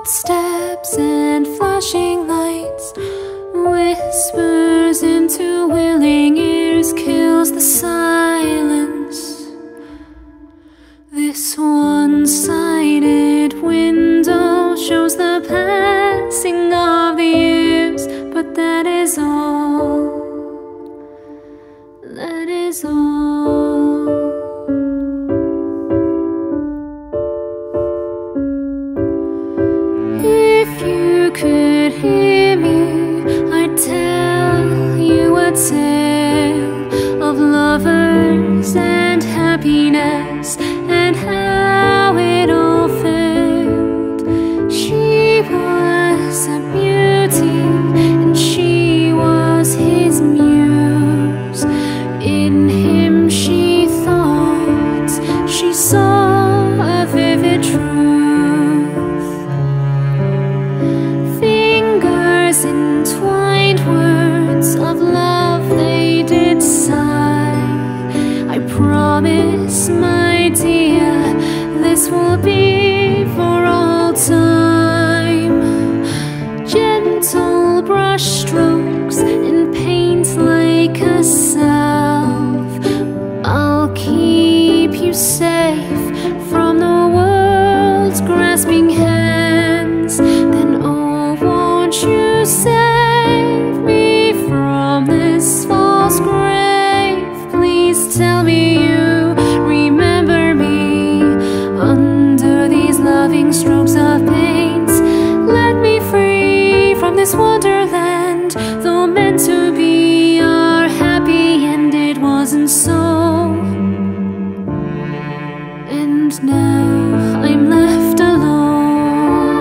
footsteps and flashing lights, whispers into willing ears, kills the silence. This one-sided window shows the passing of the years, but that is all. That is all. If you could hear me, I'd tell you a tale of lovers and happiness, and how it all failed. She was a beauty, and she was his muse. In him she thought she saw a vivid truth. Fingers entwined, words of love they did sigh. I promise, my dear, this will be for all time. Gentle brush strokes and paint like a salve. I'll keep you safe from the world's grasping hands. Then oh, won't you save me from this false grave? Please tell me you remember me under these loving strokes of paint. Let me free from this wonderland, though meant to be our happy end, it wasn't so. And now I'm left alone,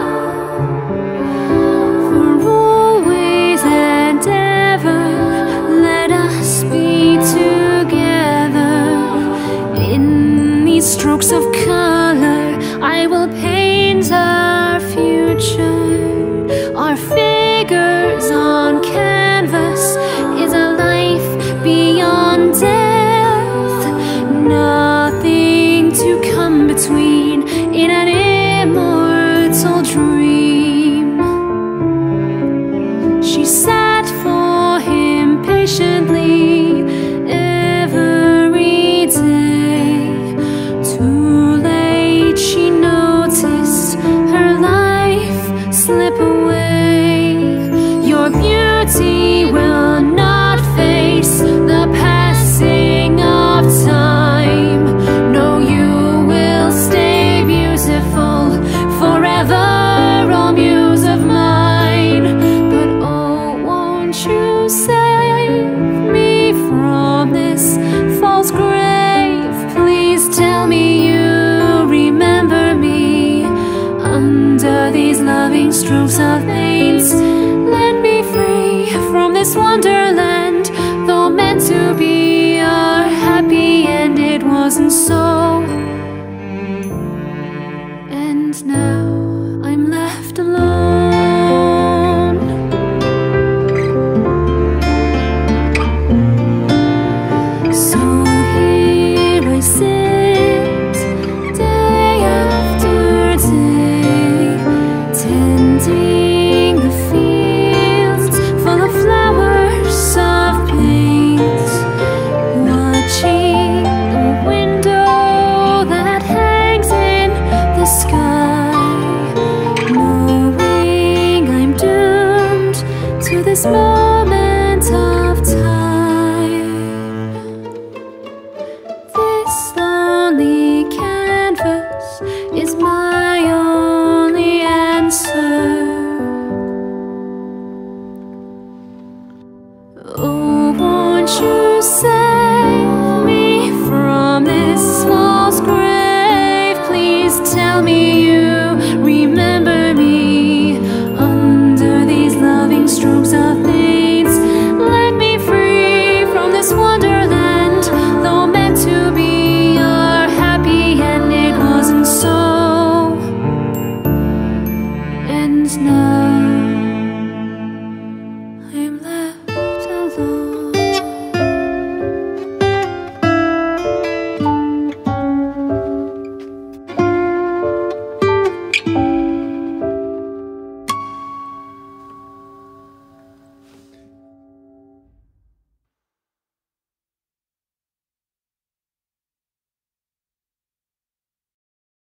for always and ever. Let us be together. In these strokes of color, I will paint our future. Our figures on canvas is a life beyond death. Nothing to come between in an immortal dream. She sat for him patiently every day. Too late she noticed her life slip away. Your beauty will not face the passing of time. No, you will stay beautiful forever, oh muse of mine. But oh, won't you save me from this false grave? Please tell me you remember me under these loving strokes of paint. Let me free from this wonderland, though meant to be our happy end, it wasn't so. And now